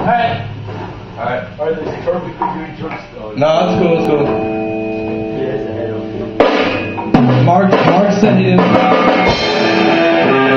Alright. Alright. Alright, this is perfectly good jokes though. No, it's cool, it's cool. Yeah, it's ahead of you. Mark said he didn't.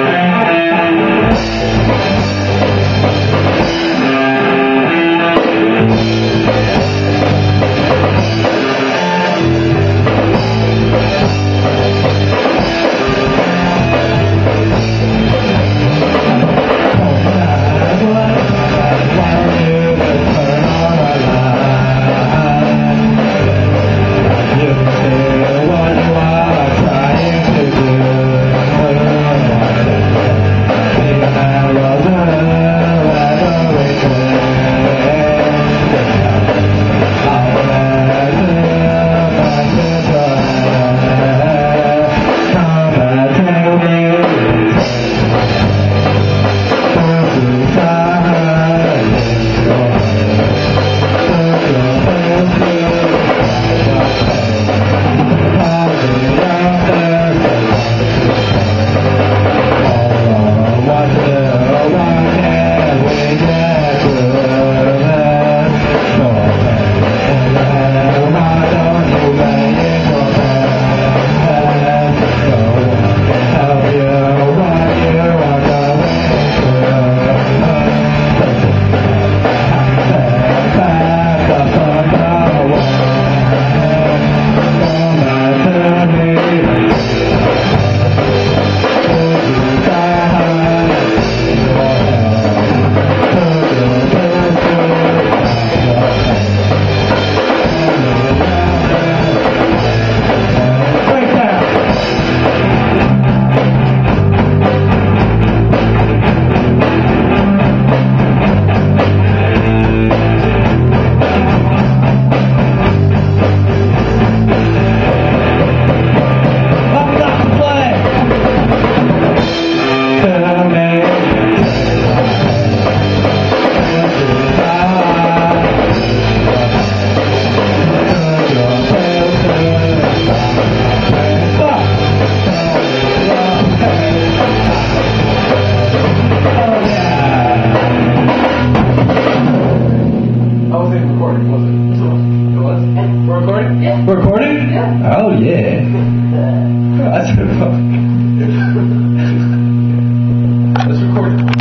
Recording? Yeah. Recording? Yeah. Oh, yeah. That's Let's record it.